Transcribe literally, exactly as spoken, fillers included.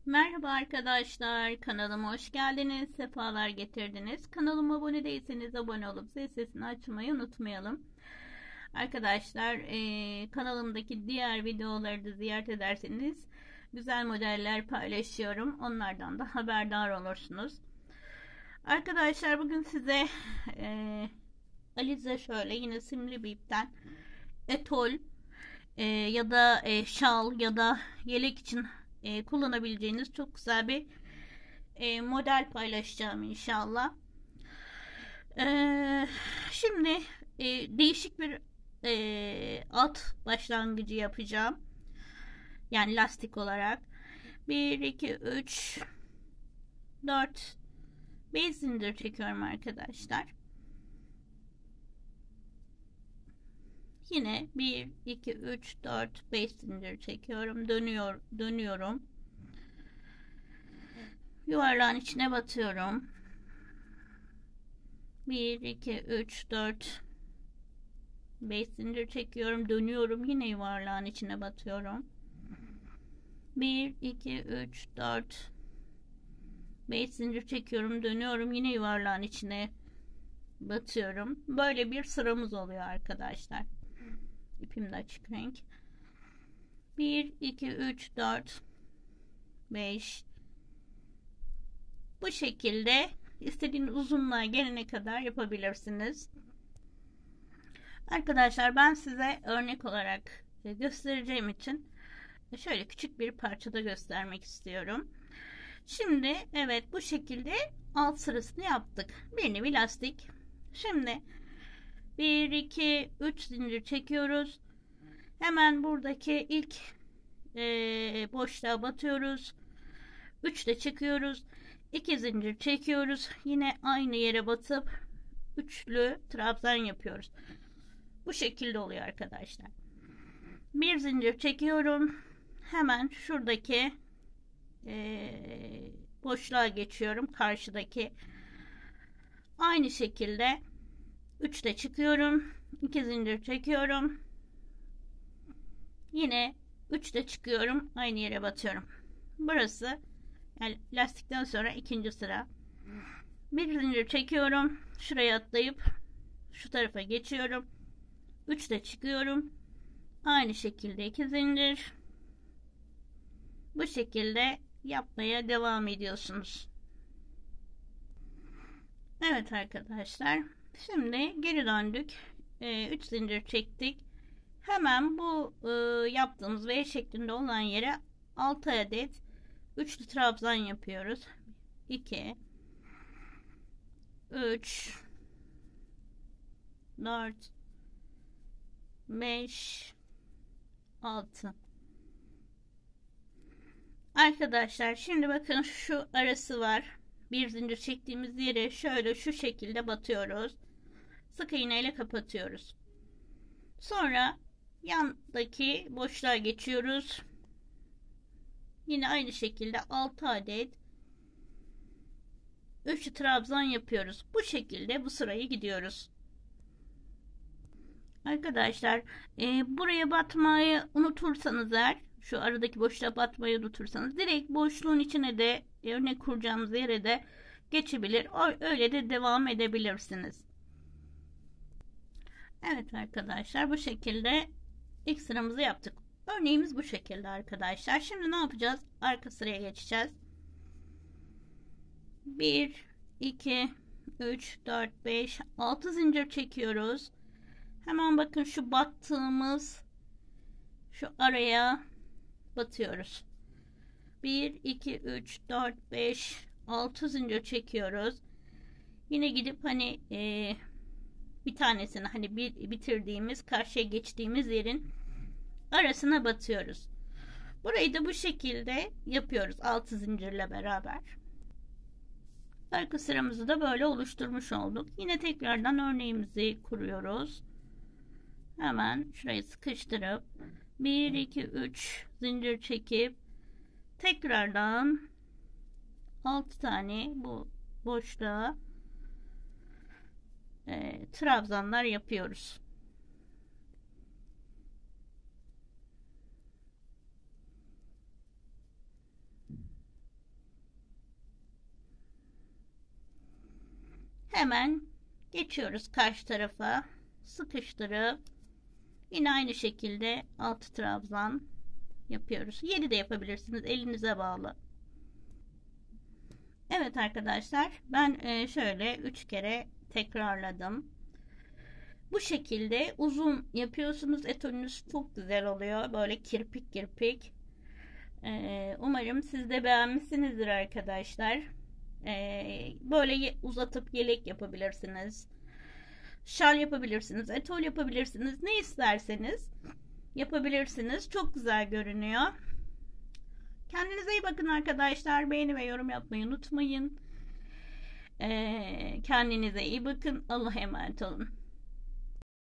Merhaba arkadaşlar, kanalıma hoş geldiniz, sefalar getirdiniz. Kanalıma abone değilseniz abone olup zil sesini açmayı unutmayalım. Arkadaşlar, e, kanalımdaki diğer videoları da ziyaret ederseniz güzel modeller paylaşıyorum. Onlardan da haberdar olursunuz. Arkadaşlar bugün size e, Alize şöyle yine simli bir ipten etol e, ya da e, şal ya da yelek için e, kullanabileceğiniz çok güzel bir e, model paylaşacağım inşallah. E, şimdi e, değişik bir e, alt başlangıcı yapacağım. Yani lastik olarak. bir, iki, üç, dört, beş zincir çekiyorum arkadaşlar. Yine bir, iki, üç, dört, beş zincir çekiyorum. Dönüyor, dönüyorum. Yuvarlağın içine batıyorum. bir, iki, üç, dört, beş zincir çekiyorum. Dönüyorum. Yine yuvarlağın içine batıyorum. bir, iki, üç, dört, beş zincir çekiyorum. Dönüyorum. Yine yuvarlağın içine batıyorum. Böyle bir sıramız oluyor arkadaşlar. İpim de açık renk. bir, iki, üç, dört, beş. Bu şekilde istediğiniz uzunluğa gelene kadar yapabilirsiniz. Arkadaşlar ben size örnek olarak göstereceğim için şöyle küçük bir parçada göstermek istiyorum. Şimdi evet bu şekilde alt sırasını yaptık. Bir nevi lastik. Şimdi bir, iki, üç zincir çekiyoruz. Hemen buradaki ilk e, boşluğa batıyoruz. üç de çıkıyoruz. iki zincir çekiyoruz. Yine aynı yere batıp üçlü trabzan yapıyoruz. Bu şekilde oluyor arkadaşlar. Bir zincir çekiyorum. Hemen şuradaki e, boşluğa geçiyorum. Karşıdaki aynı şekilde üç de çıkıyorum. iki zincir çekiyorum. Yine üç de çıkıyorum. Aynı yere batıyorum. Burası yani lastikten sonra ikinci sıra. Bir zincir çekiyorum. Şuraya atlayıp şu tarafa geçiyorum. üç de çıkıyorum. Aynı şekilde iki zincir. Bu şekilde yapmaya devam ediyorsunuz. Evet arkadaşlar. Şimdi geri döndük. üç zincir çektik. Hemen bu e, yaptığımız V şeklinde olan yere altı adet üçlü trabzan yapıyoruz. iki üç dört beş altı. Arkadaşlar şimdi bakın şu arası var. Bir zincir çektiğimiz yere şöyle şu şekilde batıyoruz. Sık iğne ile kapatıyoruz. Sonra yandaki boşluğa geçiyoruz. Yine aynı şekilde altı adet üçlü trabzan yapıyoruz. Bu şekilde bu sırayı gidiyoruz. Arkadaşlar e, buraya batmayı unutursanız eğer şu aradaki boşluğa batmayı unutursanız direkt boşluğun içine de örnek kuracağımız yere de geçebilir. Öyle de devam edebilirsiniz. Evet arkadaşlar bu şekilde ilk sıramızı yaptık. Örneğimiz bu şekilde arkadaşlar. Şimdi ne yapacağız? Arka sıraya geçeceğiz. bir, iki, üç, dört, beş, altı zincir çekiyoruz. Hemen bakın şu battığımız şu araya batıyoruz. bir, iki, üç, dört, beş, altı zincir çekiyoruz. Yine gidip hani e, bir tanesini hani bir bitirdiğimiz karşıya geçtiğimiz yerin arasına batıyoruz. Burayı da bu şekilde yapıyoruz altı zincirle beraber. Arka sıramızı da böyle oluşturmuş olduk. Yine tekrardan örneğimizi kuruyoruz. Hemen şurayı sıkıştırıp bir, iki, üç zincir çekip tekrardan altı tane bu boşluğa e, trabzanlar yapıyoruz. Hemen geçiyoruz karşı tarafa. Sıkıştırıp yine aynı şekilde altı trabzan yapıyoruz. yedi de yapabilirsiniz. Elinize bağlı. Evet arkadaşlar, ben şöyle üç kere tekrarladım. Bu şekilde uzun yapıyorsunuz. Etolünüz çok güzel oluyor. Böyle kirpik kirpik. Umarım siz de beğenmişsinizdir arkadaşlar. Böyle uzatıp yelek yapabilirsiniz. Şal yapabilirsiniz. Etol yapabilirsiniz. Ne isterseniz yapabilirsiniz. Çok güzel görünüyor. Kendinize iyi bakın arkadaşlar. Beğeni ve yorum yapmayı unutmayın. Kendinize iyi bakın. Allah'a emanet olun.